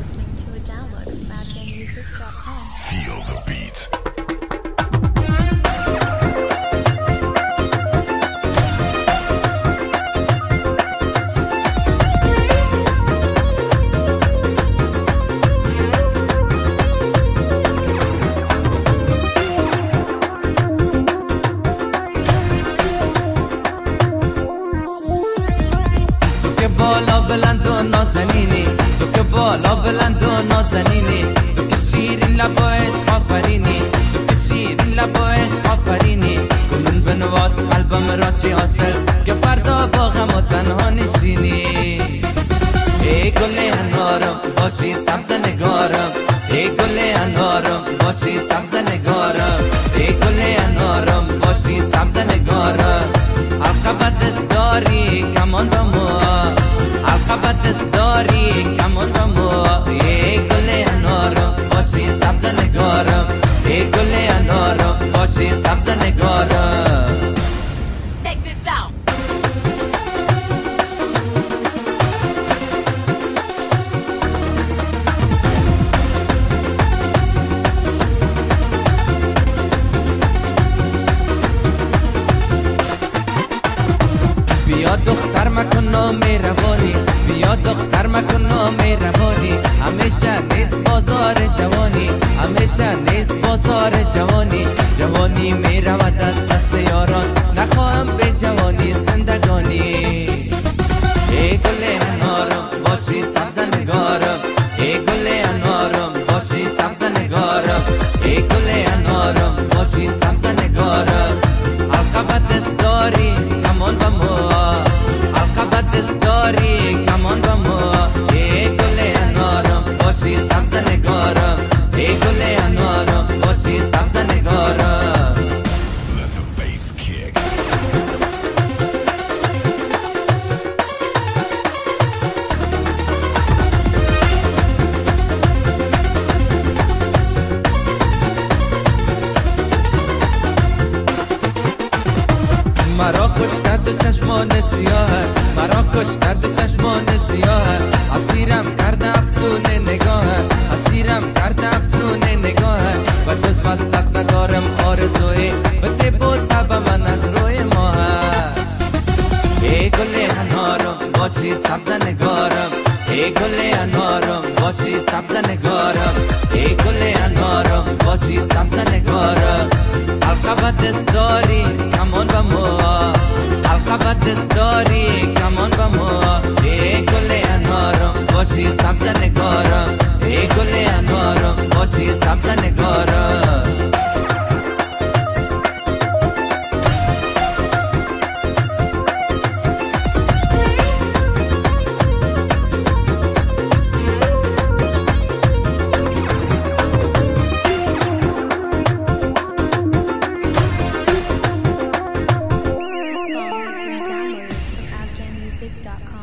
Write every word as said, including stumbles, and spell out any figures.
listening to a download of badgen music dot com. Feel the beat. بالا بلند و نازنینی تو که بالا بلند و نازنینی تو که شیرین لب و عشق آفرینی تو که شیرین لب و عشق آفرینی کنون بنواز قلبم را چی حاصل که فردا با غم و تنها نشینی ای گل انارم باشی سبز نگارم ای گل انارم باشی سبز نگارم ای گل انارم باشی سبز نگارم عقبت دست داری کمان و مو عقبت دست داری کمان و مو ای گل انارم باشی سبز نگارم ای گل انارم باشی سبز نگارم. بیا دختر مکن مهربانی بیا دختر مکن مهربانی همیشه نیست بازار جوانی همیشه نیست بازار جوانی جوانی میرود از دست یاران نخواهم به جوانی زندگانی ای گل انارم باشی سبز نگارم ای گل انارم باشی سبز نگارم ای گل انارم باشی سبز نگارم عقبت دست داری کمان و مو عقبت دست داری کمان و مو ای گل انارم باشی سبز نگارم ای گل انارم باشی سبز نگارم. Let the bass kick. مرا کشتر دو چشمان سیاه مرا کشتر دو چشمان سیاه اسیرم کرده افسون نگاه اسیرم کرده افسون نگاه و جز وصلت ندارم آرزوی و تیبو سب من از روی ماه ای گل انارم باشی سبز نگارم ای گل انارم باشی سبز نگارم ای گل انارم باشی سبز نگارم عقبت دست داری کمان و مو عقبت دست داری کمان و مو ای گل انارم باشی سبز نگارم ای گل انارم باشی سبز نگارم. This song has been downloaded from badgen music dot com.